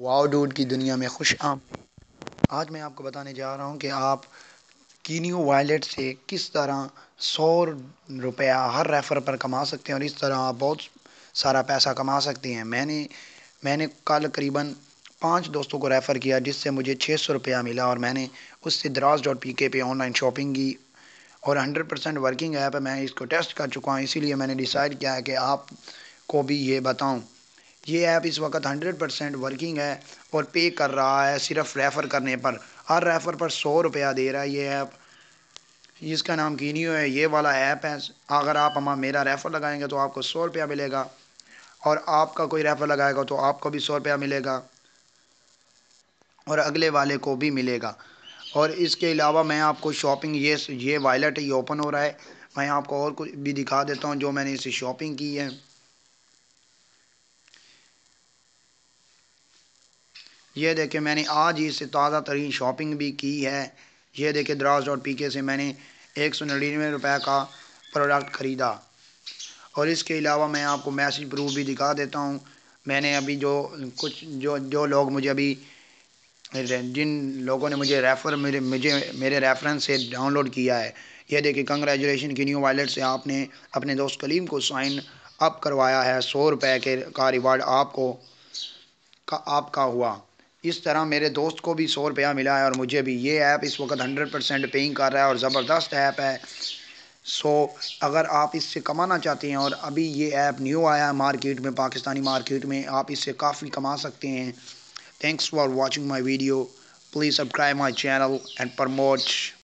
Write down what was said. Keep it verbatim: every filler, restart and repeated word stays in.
واو ڈوڈ کی دنیا میں خوش آمدید۔ آج میں آپ کو بتانے جا رہا ہوں کہ آپ کینیو وائلٹ سے کس طرح سو روپیہ ہر ریفر پر کما سکتے ہیں اور اس طرح آپ بہت سارا پیسہ کما سکتے ہیں۔ میں نے میں نے کل قریباً پانچ دوستوں کو ریفر کیا جس سے مجھے چھ سو روپیہ ملا اور میں نے اس سے دراز ڈاٹ پی کے پہ آن لائن شاپنگ کی اور ہنڈریڈ پرسینٹ ورکنگ ایپ ہے۔ میں اس کو ٹیسٹ کر چکا ہوں، اسی لیے میں نے ڈیسائیڈ کیا ہے کہ آپ کو بھی یہ بتاؤں۔ یہ ایپ اس وقت ہنڈریڈ پرسینٹ ورکنگ ہے اور پے کر رہا ہے صرف ریفر کرنے پر۔ ہر ریفر پر سو روپیہ دے رہا ہے یہ ایپ، جس کا نام کینیو ہے۔ یہ والا ایپ ہے، اگر آپ ہمارا میرا ریفر لگائیں گے تو آپ کو سو روپیہ ملے گا اور آپ کا کوئی ریفر لگائے گا تو آپ کو بھی سو روپیہ ملے گا اور اگلے والے کو بھی ملے گا۔ اور اس کے علاوہ میں آپ کو شاپنگ یہ یہ وائلٹ یہ اوپن ہو رہا ہے، میں آپ کو اور کچھ بھی دکھا دیتا ہوں جو میں نے اسے شاپنگ کی ہے۔ یہ دیکھیں میں نے آج ہی سے تازہ ترین شاپنگ بھی کی ہے۔ یہ دیکھیں دراز ڈاٹ پی کے سے میں نے ایک سو نڑینوے روپے کا پروڈکٹ خریدا اور اس کے علاوہ میں آپ کو میسج پروف بھی دکھا دیتا ہوں۔ میں نے ابھی جو کچھ جو جو لوگ مجھے ابھی جن لوگوں نے مجھے ریفر میرے مجھے میرے ریفرنس سے ڈاؤن لوڈ کیا ہے، یہ دیکھیں کنگریچولیشن کینیو وائلٹ سے آپ نے اپنے دوست کلیم کو سائن اپ کروایا ہے، سو روپے کے کا ریوارڈ آپ کو کا آپ کا ہوا۔ اس طرح میرے دوست کو بھی سو روپیہ ملا ہے اور مجھے بھی۔ یہ ایپ اس وقت ہنڈریڈ پرسینٹ پیئنگ کر رہا ہے اور زبردست ایپ ہے۔ سو اگر آپ اس سے کمانا چاہتے ہیں اور ابھی یہ ایپ نیو آیا ہے مارکیٹ میں، پاکستانی مارکیٹ میں، آپ اس سے کافی کما سکتے ہیں۔ Thanks for watching my video, please subscribe my channel and promote